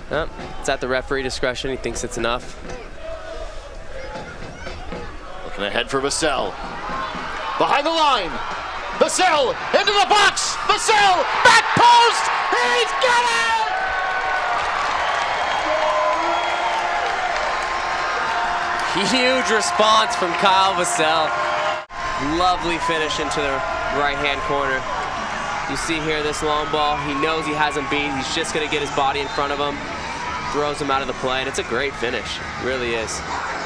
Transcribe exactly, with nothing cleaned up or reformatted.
Oh, it's at the referee discretion. He thinks it's enough. Looking ahead for Vassell. Behind the line. Vassell into the box. Vassell back post. He's got it! Huge response from Kyle Vassell. Lovely finish into the right-hand corner. You see here this long ball. He knows he has him beat. He's just going to get his body in front of him. Throws him out of the play, and it's a great finish. It really is.